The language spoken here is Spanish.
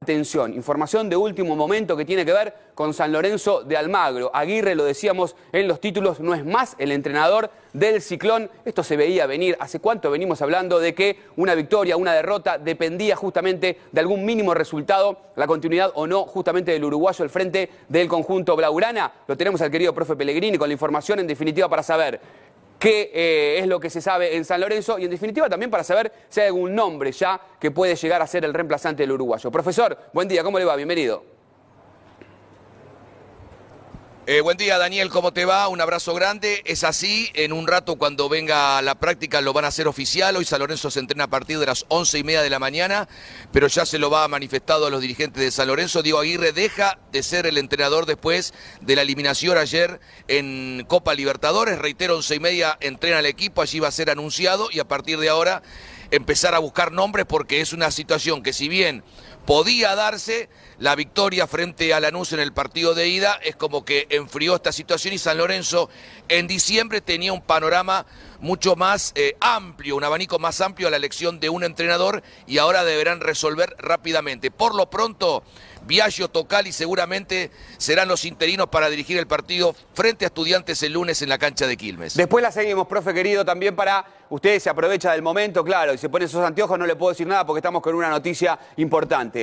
Atención, información de último momento que tiene que ver con San Lorenzo de Almagro. Aguirre, lo decíamos en los títulos, no es más el entrenador del Ciclón. Esto se veía venir. ¿Hace cuánto venimos hablando de que una victoria, una derrota, dependía justamente de algún mínimo resultado, la continuidad o no justamente del uruguayo al frente del conjunto blaugrana? Lo tenemos al querido profe Pellegrini con la información en definitiva para saber qué es lo que se sabe en San Lorenzo y en definitiva también para saber si hay algún nombre ya que puede llegar a ser el reemplazante del uruguayo. Profesor, buen día, ¿cómo le va? Bienvenido. Buen día, Daniel, ¿cómo te va? Un abrazo grande. Es así, en un rato cuando venga la práctica lo van a hacer oficial. Hoy San Lorenzo se entrena a partir de las 11:30 de la mañana, pero ya se lo va manifestado a los dirigentes de San Lorenzo. Diego Aguirre deja de ser el entrenador después de la eliminación ayer en Copa Libertadores. Reitero, 11:30 entrena el equipo, allí va a ser anunciado y a partir de ahora empezar a buscar nombres porque es una situación que si bien podía darse la victoria frente a Lanús en el partido de ida, es como que enfrió esta situación y San Lorenzo en diciembre tenía un panorama mucho más amplio, un abanico más amplio a la elección de un entrenador y ahora deberán resolver rápidamente. Por lo pronto, Biagio, Tocali seguramente serán los interinos para dirigir el partido frente a Estudiantes el lunes en la cancha de Quilmes. Después la seguimos, profe querido, también para usted se aprovecha del momento, claro, y se pone esos anteojos, no le puedo decir nada porque estamos con una noticia importante.